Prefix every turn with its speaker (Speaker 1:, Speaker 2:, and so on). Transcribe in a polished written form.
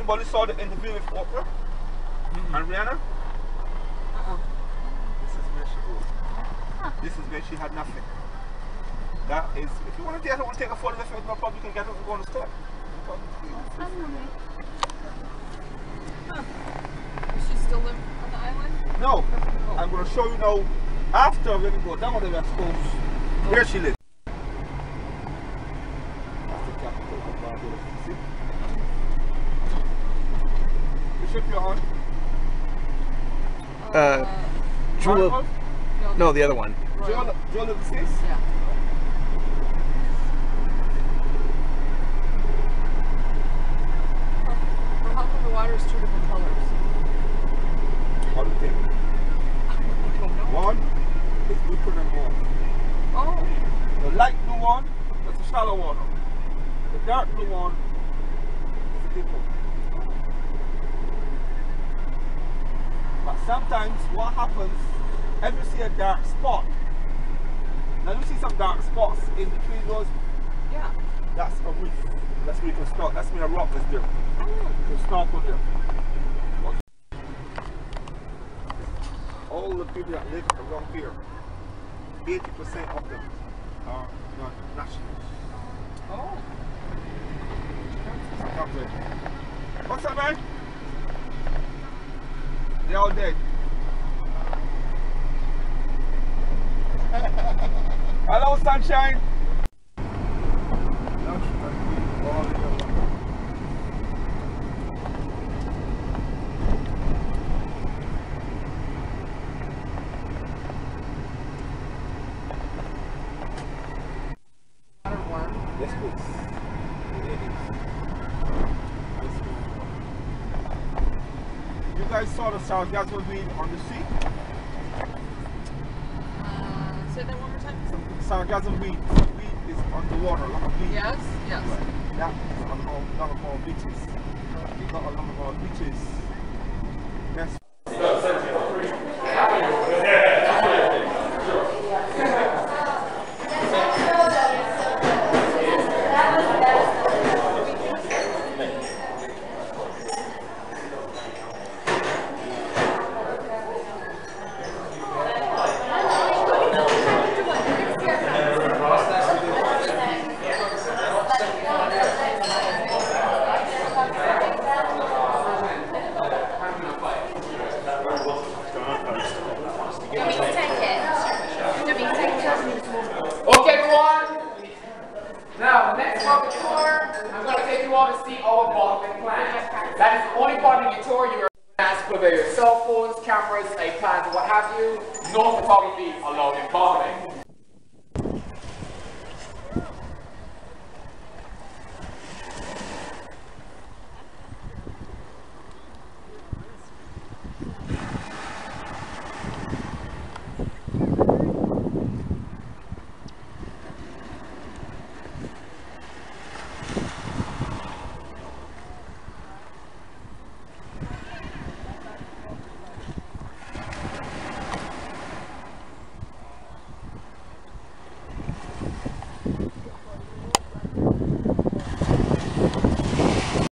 Speaker 1: Anybody saw the interview with Oprah and Rihanna? This is where she goes. This is where she had nothing. That is, if you want to take a photo of it, no problem, you can get it and go on the store. No problem.
Speaker 2: Does she still live on the island?
Speaker 1: No. I'm going to show you now, after when we go down the West Coast, where she lives. That's the capital of Barbados. See? The ship you're on?
Speaker 3: Jewel. No, the other one.
Speaker 1: Jewel of the Seas?
Speaker 2: Yeah. Well, how come the water is two different colors?
Speaker 1: What do you think? One is deeper than one.
Speaker 2: Oh.
Speaker 1: The light blue one, that's the shallow water. The dark blue one is the deep one. But sometimes what happens, if you see a dark spot, now you see some dark spots in between those,
Speaker 2: Yeah.
Speaker 1: that's a reef. That's where you can snorkel. That's where a rock is there. You can snorkel there. All the people that live around here, 80% of them are not nationals.
Speaker 2: Oh.
Speaker 1: What's up, man? They're all dead. Hello, sunshine. Yes, please. It is. You guys saw the sargassum weed on the sea?
Speaker 2: Say that one more time.
Speaker 1: Sargassum weed. Some weed is on the water, a lot of weed.
Speaker 2: Yes, yes.
Speaker 1: Yeah, it's on a lot of more beaches. You got a lot of more beaches. Yes.
Speaker 4: Okay, everyone. Now, the next part of the tour, I'm going to take you all to see our bottling plant. That is the only part of your tour you are asked for your cell phones, cameras, iPads, what have you. No photography allowed in bottling.